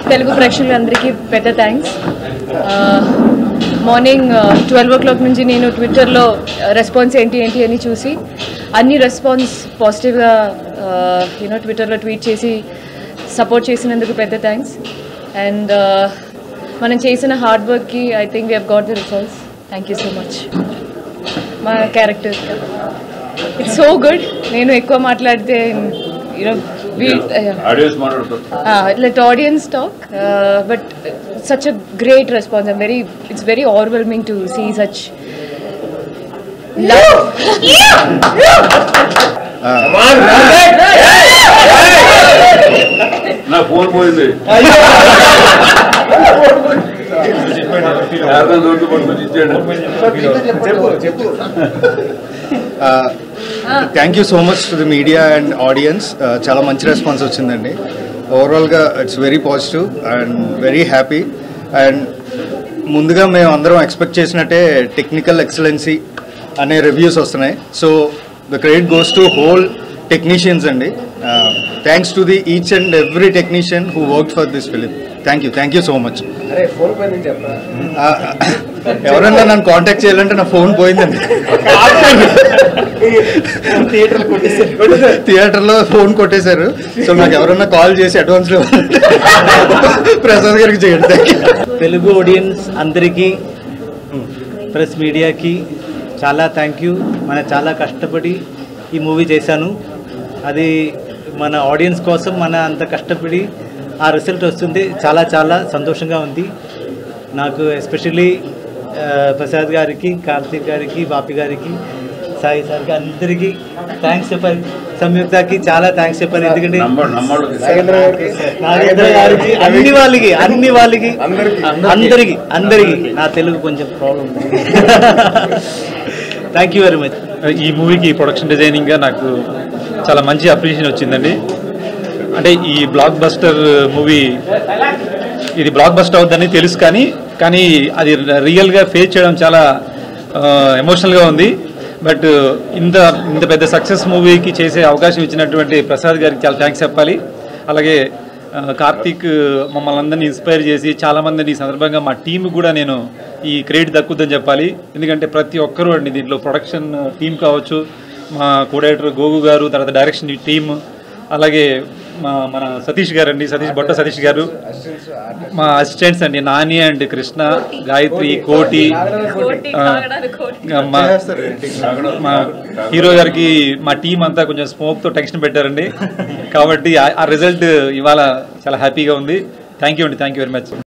తెలుగు ప్రేక్షకులందరికీ పెద్ద thanks. Morning 12 o'clock నుంచి నేను ట్విట్టర్లో రెస్పాన్స్ ఏంటి అని చూసి అన్ని రెస్పాన్స్ పాజిటివ్గా ట్విట్టర్లో ట్వీట్ చేసి సపోర్ట్ చేసినందుకు పెద్ద థ్యాంక్స్. అండ్ మనం చేసిన హార్డ్ వర్క్కి I think we have got the results. Thank you so much. మా క్యారెక్టర్ ఇట్స్ సో గుడ్. నేను ఎక్కువ మాట్లాడితే let audience talk, but such a great response. It's very overwhelming to see such love. నా phone పోయింది. Thank you so much to the media and audience. చాలా మంచి response వచ్చిందండి. ఓవరాల్గా it's very positive and very happy. And ముందుగా మేము అందరం expect చేసినట్టే టెక్నికల్ ఎక్సలెన్సీ అనే రివ్యూస్ వస్తున్నాయి. So the credit goes to whole technicians అండి. Thanks to the each and every technician who work for this film. Thank you so much. ఎవరన్నా నన్ను contact చేయాలంటే నా ఫోన్ పోయిందండి. థియేటర్లో ఫోన్ కొట్టేశారు. సో నాకు ఎవరన్నా కాల్ చేసి అడ్వాన్స్లో ప్రసాద్ గారికి చేయండి. తెలుగు ఆడియన్స్ అందరికీ, ప్రెస్ మీడియాకి చాలా థ్యాంక్ యూ. మన చాలా కష్టపడి ఈ మూవీ చేశాను. అది మన ఆడియన్స్ కోసం మన అంత కష్టపడి ఆ రిజల్ట్ వస్తుంది. చాలా చాలా సంతోషంగా ఉంది నాకు. ఎస్పెషల్లీ ప్రసాద్ గారికి, కార్తీక్ గారికి, బాపి గారికి, సాయి సార్కి అందరికీ థ్యాంక్స్ చెప్పాలి. సంయుక్తకి చాలా థ్యాంక్స్ చెప్పాలి. ఎందుకంటే నాగేంద్ర గారికి, అన్ని వాళ్ళకి అందరికీ నా తెలుగు కొంచెం ప్రాబ్లం ఉంది. Thank you very much. ఈ మూవీకి ప్రొడక్షన్ డిజైనింగ్గా నాకు చాలా మంచి అప్రిషియేషన్ వచ్చిందండి. అంటే ఈ బ్లాక్ బస్టర్ మూవీ ఇది బ్లాక్ బస్టర్ అవుతుందని తెలుసు, కానీ అది రియల్గా ఫేస్ చేయడం చాలా ఎమోషనల్గా ఉంది. బట్ ఇంత పెద్ద సక్సెస్ మూవీకి చేసే అవకాశం ఇచ్చినటువంటి ప్రసాద్ గారికి చాలా థ్యాంక్స్ చెప్పాలి. అలాగే కార్తీక్ మమ్మల్ని అందరినీ ఇన్స్పైర్ చేసి చాలామందిని ఈ సందర్భంగా మా టీం కూడా నేను ఈ క్రెడిట్ దక్కుద్దని చెప్పాలి. ఎందుకంటే ప్రతి ఒక్కరూ అండి దీంట్లో ప్రొడక్షన్ టీం కావచ్చు, మా కోడైరెక్టర్ గోగు గారు, తర్వాత డైరెక్షన్ టీమ్, అలాగే మన సతీష్ గారు అండి, సతీష్ గారు, మా అసిస్టెంట్స్ అండి నాని అండ్ కృష్ణ, గాయత్రి, కోటి, మా హీరో గారికి మా టీం అంతా కొంచెం స్మోక్తో టెన్షన్ పెట్టారండి. కాబట్టి ఆ రిజల్ట్ ఇవాళ చాలా హ్యాపీగా ఉంది. Thank you very much.